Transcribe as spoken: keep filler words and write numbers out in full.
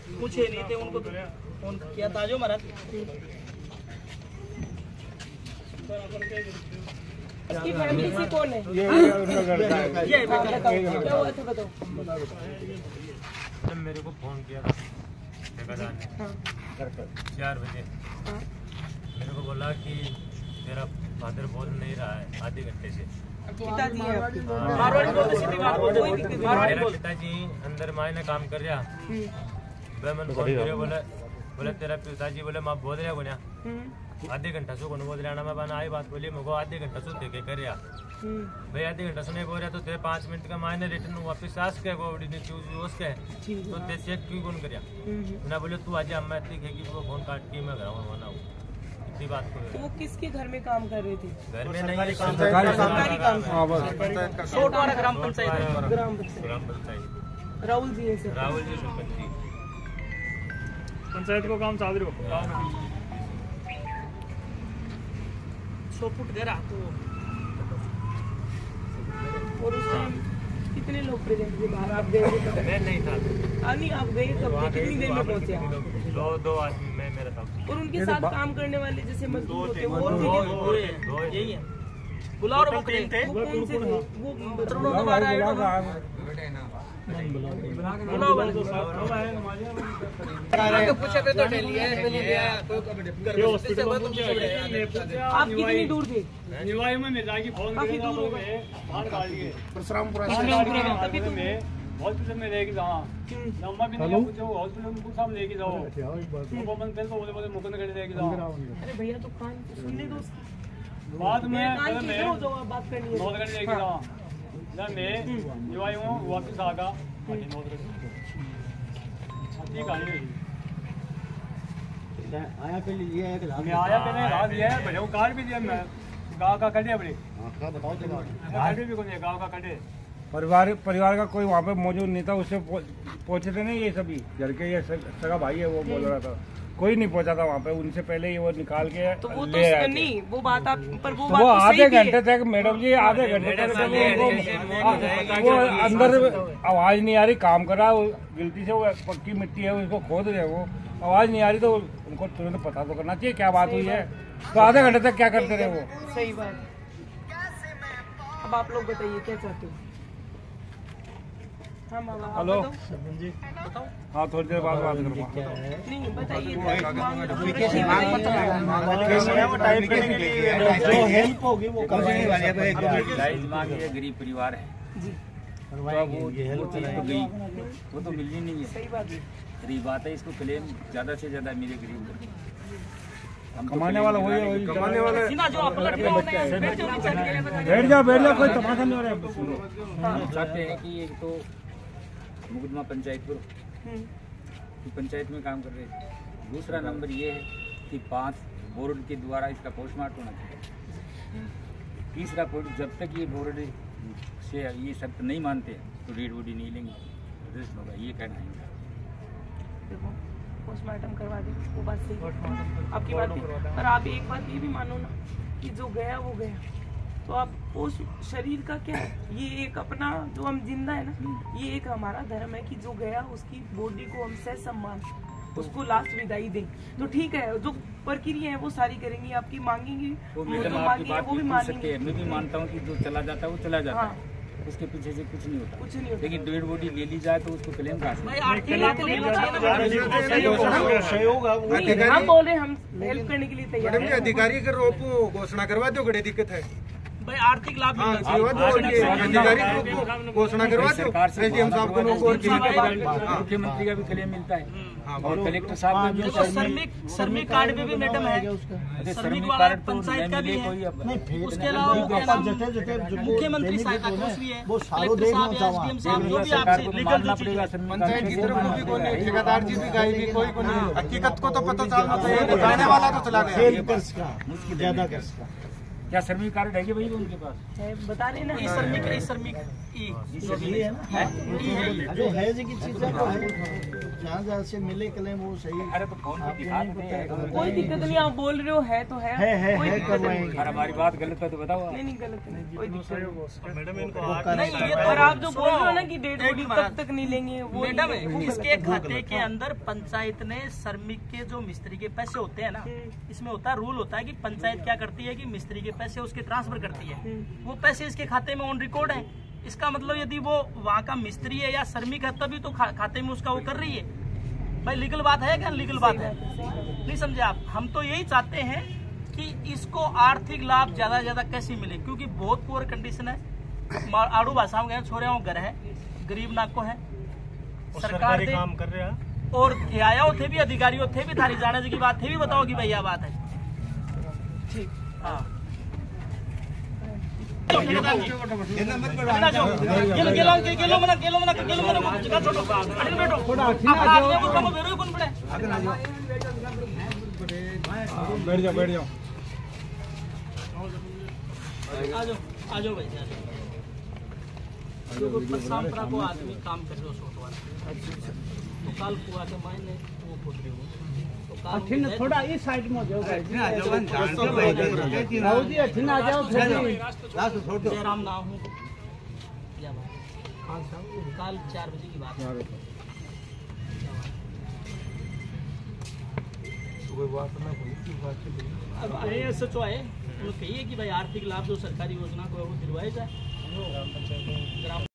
पूछे नहीं थे उनको, फोन किया था जो महाराज। इसकी फैमिली से कौन है? ये उनका लड़का है। ये क्या हुआ था बताओ। जब मेरे को फोन किया था ठेकेदार ने चार बजे, मेरे को बोला कि तेरा फादर बोल नहीं रहा है आधे घंटे से। पिताजी है आपके? मारवाड़ी बोलते, सीधी बात बोलते, कोई दिक्कत नहीं, मारवाड़ी मेरा बोलते। पिताजी अंदर मायने काम कर रहा, वह मैंने फोन करे बोले बोले तेरा पिताजी बोले माँ बोल रहा बोलिया आधे घंटा सो को बोल रहा ना, मैं बना आई बात बोली मेरे को आधे घंटा सो देखे कर रहा भाई, आधे घंटा सुने बोल रहा तो तेरे पाँच मिनट का मायने रिटर्न वापस आस के वो चूज उसके तो ते चेक क्यों कौन कर ना बोले तू आज मैं देखेगी वो फोन काट के मैं घर ना हूँ इतनी बात को। तो वो किसके घर में काम कर रहे थे? घर में नहीं, सरकारी काम था। सोटवाड़ा ग्राम पंचायत, ग्राम पंचायत। ग्राम पंचायत राहुल जी है सर। राहुल जी सरपंच जी पंचायत को काम चालू रखो। सौ फुट दे रहा तो। और उस टाइम कितने लोग प्रेजेंट थे बाहर? आप गए थे? मैं नहीं था, नहीं आप गए कब थे? कितनी देर में पहुंचे? दो दो आदमी मैं मेरा था। और उनके साथ काम करने वाले जैसे मजदूर होते हैं वो और दो भी क्या? दो दो यही है गुलाब और बकरी थे। वो कौन से थे? वो उन्होंने हमारा आइडिया पूछे पे तो डेली है। आप कितनी दूर थे? निवाई में मिला की फोन काफी करेगा दूर वो होगा। में परशुरामपुरा परशुरामपुरा तभी तो हॉस्पिटल में लेके जाओ लम्बा भी नहीं पूछो हॉस्पिटल में कुछ हम लेके जाओ वो बंद पहले तो बोले बोले मुकुंद गढ़ी लेके जाओ। अरे भैया तो कान सुनने दो। बाद में कान पहले की मैं करो जो आप बात करनी है। नौत गढ़ी लेके जाओ जब मैं निवाई हूँ वापस आगा नौत गढ़ी ठीक है आया पे लिए एक लाख मैं आया मैंने रात दिया है भैया कार भी दिया मैं गाँव का कटे अपने बताओ तो कार भी कौन है गाँव का कटे परिवार परिवार का कोई वहाँ पे मौजूद नहीं था, उससे पहुंचे थे नहीं ये सभी घर के, ये सगा भाई है वो बोल रहा था, कोई नहीं पहुंचा था वहाँ पे, उनसे पहले ही वो निकाल के तो वो ले आए तो थे। नहीं वो बात आप पर वो तो बात वो तो आधे सही भी है। घंटे तक मैडम जी आधे घंटे तक तो वो, वो अंदर आवाज नहीं आ रही, काम कर रहा है गिलती से, वो पक्की मिट्टी है उसको खोद रहे वो, आवाज नहीं आ रही तो उनको तुरंत पता तो करना चाहिए क्या बात हुई है। तो आधे घंटे तक क्या करते रहे वो? सही बात। अब आप लोग बताइए क्या चाहते हो? हाँ मामा आप हेलो बताओ। हाँ थोड़ी देर बाद बात करूँगा। नहीं बताइए जो हेल्प होगी वो कर देने वाले हैं। गरीब परिवार है जी तो वो वो चीज़ तो गई, वो तो मिलनी नहीं है। सही बात है। गरीब बात है, इसको क्लेम ज़्यादा से ज़्यादा मिले गरीब को। हम तो कमाने वाला वही है, वही कमाने वाला है। सीधा जो आप पलट के बैठ जाओ नीचे के लिए बता बैठ जाओ बैठ जाओ, कोई तमाशा नहीं हो रहा है। हम चाहते हैं कि एक तो मुकदमा पंचायत को कि पंचायत में काम कर रहे थे, दूसरा नंबर ये है कि पांच बोर्ड के द्वारा इसका पोस्टमार्टम होना चाहिए, तीसरा पॉइंट जब तक ये बोर्ड से ये शर्त नहीं मानते तो डेड बॉडी नहीं लेंगे, रजिस्ट होगा, ये कहना है। देखो पोस्टमार्टम करवा दें वो बात सही है आपकी बात है, पर आप एक बात ये भी मानो ना कि जो गया वो गया, तो आप उस शरीर का क्या है, ये एक अपना जो हम जिंदा है ना, ये एक हमारा धर्म है कि जो गया उसकी बॉडी को हम सह सम्मान उसको लास्ट विदाई दें। तो ठीक है जो प्रक्रिया है वो सारी करेंगी, आपकी मांगेंगी वो वो मैडम जो आपकी मांगी है बात वो भी भी पूछ सकते मानेंगे। हैं, मैं भी मानता हूँ कि जो चला जाता है वो चला जाता हाँ। है, उसके पीछे से कुछ नहीं होता, कुछ नहीं होता। लेकिन डेड बॉडी ले ली जाए तो उसको क्लेम कहा भाई आर्थिक लाभ नहीं सहयोग हम बोल रहे हैं हम हेल्प करने के लिए तैयार हैं। अधिकारी के रूप घोषणा करवा दो, बड़ी दिक्कत है। भाई आर्थिक लाभ हाँ, मिलना सेवा दो, ये अधिकारी के रूप घोषणा करवा दो, सरकार से एसडीएम साहब को लोग और मुख्यमंत्री का भी क्लेम मिलता है और कलेक्टर साहब का भी। देखो श्रमिक श्रमिक कार्ड में भी मैडम है, श्रमिक वाला पंचायत का भी है, उसके अलावा मुख्यमंत्री सहायता कोष भी है, कलेक्टर साहब या एसडीएम साहब जो भी आपसे मानना पड़ेगा। पंचायत की तरफ भी कोई नहीं, ठेकेदार जी भी गए भी कोई को नहीं, हकीकत को तो पता चलना चाहिए, बताने वाला तो चला गया। ज्यादा कर क्या श्रमिक कार्ड है कि भाई उनके पास? है, बता रहे ना ई श्रमिक ई श्रमिक ई जो है की चीज है जहाँ जहाँ से मिले क्लेम वो सही। अरे तो फोन पे दिखा दो, कोई दिक्कत नहीं, आप बोल रहे हो है तो है, है है कोई है दिक्कत नहीं। करवाएंगे। अरे हमारी बात गलत है तो बताओ। नहीं नहीं गलत नहीं, कोई दिक्कत नहीं। मैडम इनको वो आठ कर- नहीं, ये तो और आप जो बोल रहे हो ना कि डेढ़ बॉडी तब तक नहीं लेंगे, वो मैडम नहीं लेंगे, वो इसके गलत खाते के अंदर पंचायत ने श्रमिक के जो मिस्त्री के पैसे होते हैं ना, इसमें होता है रूल होता है कि पंचायत क्या करती है कि मिस्त्री के पैसे उसके ट्रांसफर करती है, वो पैसे इसके खाते में ऑन रिकॉर्ड है। इसका मतलब यदि वो वहाँ का मिस्त्री है या श्रमिक है तभी तो खा, खाते में उसका वो कर रही है। भाई लीगल बात है क्या लीगल बात है? नहीं समझे आप? हम तो यही चाहते हैं कि इसको आर्थिक लाभ ज्यादा से ज्यादा कैसे मिले, क्योंकि बहुत पुअर कंडीशन है। आड़ू भाषा में गए छोरे घर है, गरीब नाको है, सरकार काम कर रहे हैं और आया थे भी अधिकारियों थे भी थारी जाने की बात थे भी बताओ कि भैया बात है ठीक। हाँ बैठ जाओ बैठ जाओ। आ जाओ आ जाओ भाई जो परसामपुरा को आदमी काम कर रहे हो सोट वाला तो काल कुआ के मायने वो खोद रहे हो तो काल थोड़ा इस साइड में जाओ राहु जी अच्छी आ जाओ जयराम नाम हूँ क्या बात काल चार बजे की बात है। अब आए ऐसे तो आए कहिए कि भाई आर्थिक लाभ जो सरकारी योजना को है वो दिलवाए जाए। ग्राम